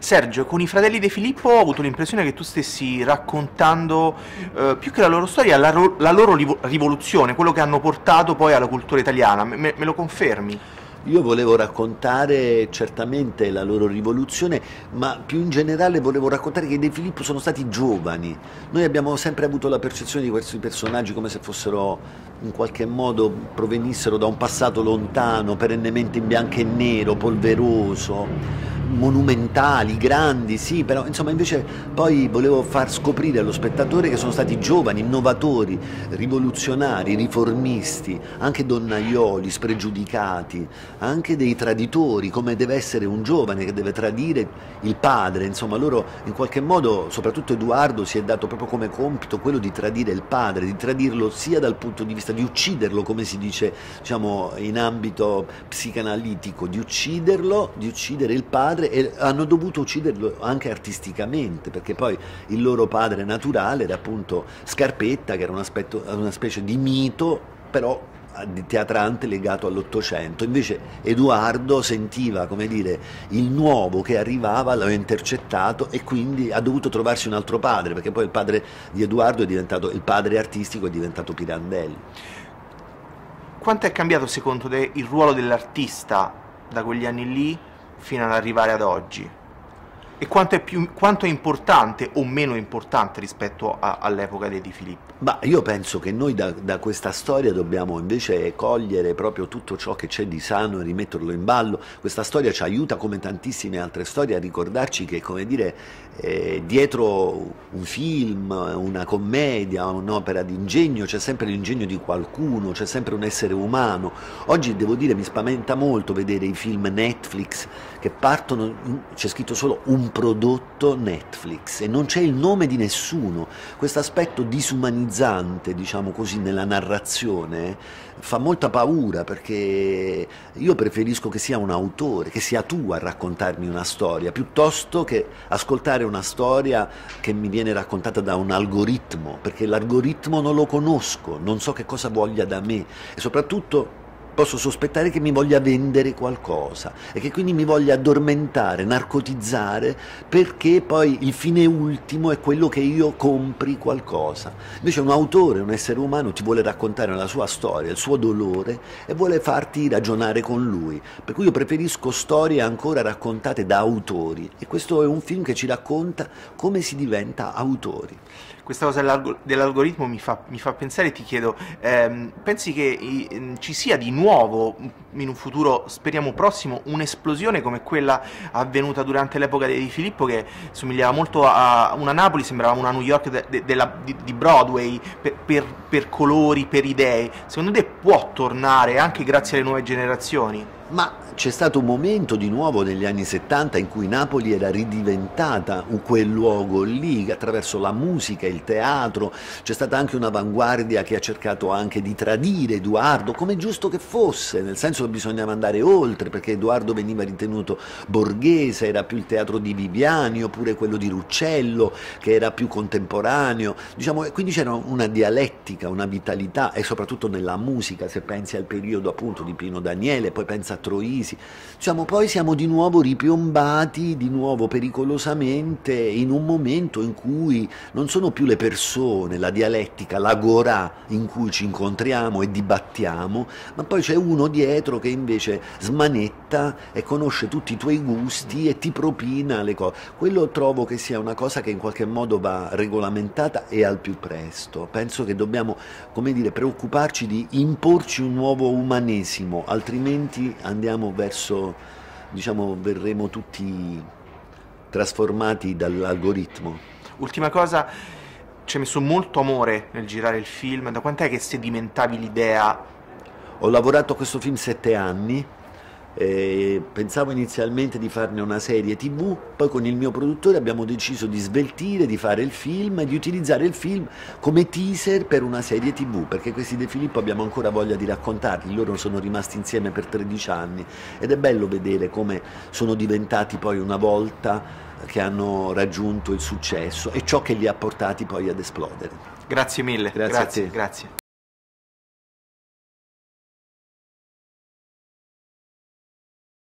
Sergio, con i fratelli De Filippo ho avuto l'impressione che tu stessi raccontando più che la loro storia, la loro rivoluzione, quello che hanno portato poi alla cultura italiana. Me lo confermi? Io volevo raccontare certamente la loro rivoluzione, ma più in generale volevo raccontare che i De Filippo sono stati giovani. Noi abbiamo sempre avuto la percezione di questi personaggi come se fossero in qualche modo provenissero da un passato lontano, perennemente in bianco e nero, polveroso, monumentali, grandi, sì, però insomma invece poi volevo far scoprire allo spettatore che sono stati giovani, innovatori, rivoluzionari, riformisti, anche donnaioli, spregiudicati, anche dei traditori, come deve essere un giovane che deve tradire il padre. Insomma, loro in qualche modo, soprattutto Edoardo, si è dato proprio come compito quello di tradire il padre, di tradirlo sia dal punto di vista di ucciderlo, come si dice, diciamo, in ambito psicanalitico, di ucciderlo, di uccidere il padre, e hanno dovuto ucciderlo anche artisticamente, perché poi il loro padre naturale era appunto Scarpetta, che era una specie di mito, però di teatrante legato all'Ottocento. Invece Edoardo sentiva, come dire, il nuovo che arrivava, l'aveva intercettato e quindi ha dovuto trovarsi un altro padre, perché poi il padre di Edoardo è diventato, il padre artistico è diventato Pirandello. Quanto è cambiato secondo te il ruolo dell'artista da quegli anni lì fino ad arrivare ad oggi? E quanto è importante o meno importante rispetto all'epoca dei Di Filippo? Ma io penso che noi da questa storia dobbiamo invece cogliere proprio tutto ciò che c'è di sano e rimetterlo in ballo. Questa storia ci aiuta, come tantissime altre storie, a ricordarci che, come dire, dietro un film, una commedia, un'opera di ingegno, c'è sempre l'ingegno di qualcuno, c'è sempre un essere umano. Oggi, devo dire, mi spaventa molto vedere i film Netflix che partono, c'è scritto solo un prodotto Netflix e non c'è il nome di nessuno. Questo aspetto disumanizzante, diciamo così, nella narrazione fa molta paura, perché io preferisco che sia un autore, che sia tu a raccontarmi una storia, piuttosto che ascoltare una storia che mi viene raccontata da un algoritmo, perché l'algoritmo non lo conosco, non so che cosa voglia da me e soprattutto posso sospettare che mi voglia vendere qualcosa e che quindi mi voglia addormentare, narcotizzare, perché poi il fine ultimo è quello che io compri qualcosa. Invece un autore, un essere umano, ti vuole raccontare la sua storia, il suo dolore e vuole farti ragionare con lui. Per cui io preferisco storie ancora raccontate da autori, e questo è un film che ci racconta come si diventa autori. Questa cosa dell'algoritmo mi fa pensare, ti chiedo, pensi che ci sia di nuovo, in un futuro speriamo prossimo, un'esplosione come quella avvenuta durante l'epoca di Di Filippo, che somigliava molto a una Napoli, sembrava una New York di Broadway, per colori, per idee? Secondo te può tornare anche grazie alle nuove generazioni? Ma c'è stato un momento di nuovo negli anni 70 in cui Napoli era ridiventata quel luogo lì, attraverso la musica, il teatro. C'è stata anche un'avanguardia che ha cercato anche di tradire Edoardo, come giusto che fosse, nel senso che bisognava andare oltre, perché Edoardo veniva ritenuto borghese, era più il teatro di Viviani, oppure quello di Ruccello, che era più contemporaneo. Diciamo, quindi c'era una dialettica, una vitalità, e soprattutto nella musica, se pensi al periodo appunto di Pino Daniele, poi pensa a Troisi. Diciamo, poi siamo di nuovo ripiombati, di nuovo pericolosamente, in un momento in cui non sono più le persone, la dialettica, l'agorà in cui ci incontriamo e dibattiamo, ma poi c'è uno dietro che invece smanetta e conosce tutti i tuoi gusti e ti propina le cose. Quello trovo che sia una cosa che in qualche modo va regolamentata e al più presto. Penso che dobbiamo, come dire, preoccuparci di imporci un nuovo umanesimo, altrimenti andiamo verso, diciamo, verremo tutti trasformati dall'algoritmo. Ultima cosa, ci hai messo molto amore nel girare il film, da quant'è che sedimentavi l'idea? Ho lavorato a questo film 7 anni, pensavo inizialmente di farne una serie TV, poi con il mio produttore abbiamo deciso di sveltire, di fare il film e di utilizzare il film come teaser per una serie TV, perché questi De Filippo abbiamo ancora voglia di raccontarli. Loro sono rimasti insieme per 13 anni ed è bello vedere come sono diventati poi, una volta che hanno raggiunto il successo, e ciò che li ha portati poi ad esplodere. Grazie mille, Grazie a te. Grazie.